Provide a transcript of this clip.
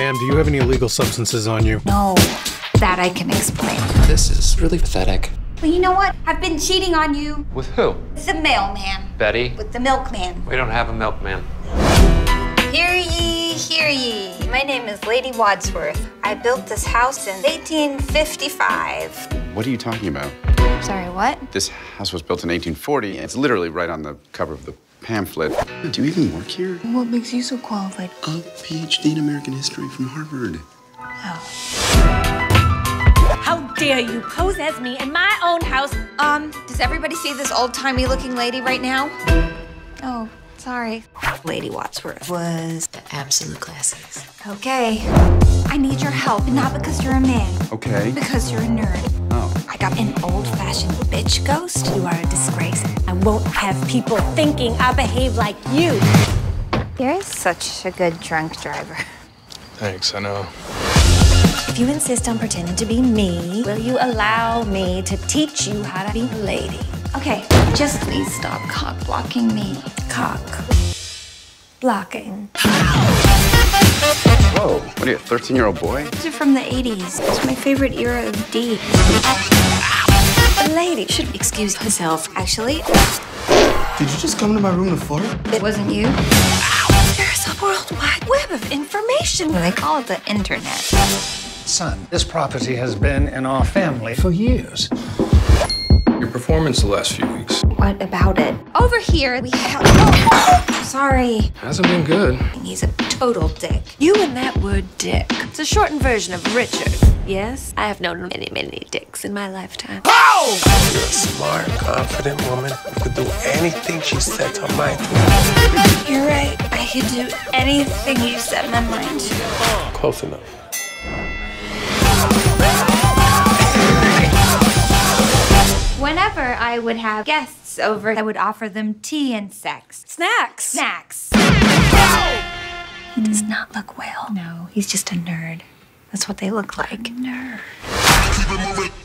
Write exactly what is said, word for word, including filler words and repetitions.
Ma'am, do you have any illegal substances on you? No, that I can explain. This is really pathetic. Well, you know what? I've been cheating on you. With who? With the mailman. Betty? With the milkman. We don't have a milkman. Hear ye, hear ye. My name is Lady Wadsworth. I built this house in eighteen fifty-five. What are you talking about? Sorry, what? This house was built in eighteen forty. It's literally right on the cover of the pamphlet. Do you even work here? What makes you so qualified? A P H D in American history from Harvard. Oh. How dare you pose as me in my own house? Um, does everybody see this old-timey looking lady right now? Oh, sorry. Lady Wadsworth was The absolute classics. okay. I need your help, not because you're a man. Okay. Because you're a nerd. Oh. I got an old-fashioned bitch ghost. You are a disgrace. I won't have people thinking I behave like you. You're such a good drunk driver. Thanks, I know. If you insist on pretending to be me, will you allow me to teach you how to be a lady? Okay, just please stop cock blocking me. Cock. Blocking. Whoa. What are you, a thirteen-year-old boy? These are from the eighties. It's my favorite era of D. A lady should excuse herself. Actually, Did you just come into my room to flirt? it wasn't you. There's a worldwide web of information. They call it the internet. Son, this property has been in our family for years. Your performance the last few weeks What about it? Over here, we have... Oh, sorry. hasn't been good. He's a total dick. You and that word dick. It's a shortened version of Richard. Yes, I have known many, many dicks in my lifetime. You're a smart, confident woman who could do anything she sets her mind to. You're right. I could do anything you set my mind to. Close enough. Whenever I would have guests over, I would offer them tea and sex. Snacks. Snacks. He does not look well. No, he's just a nerd. That's what they look like. Nerd.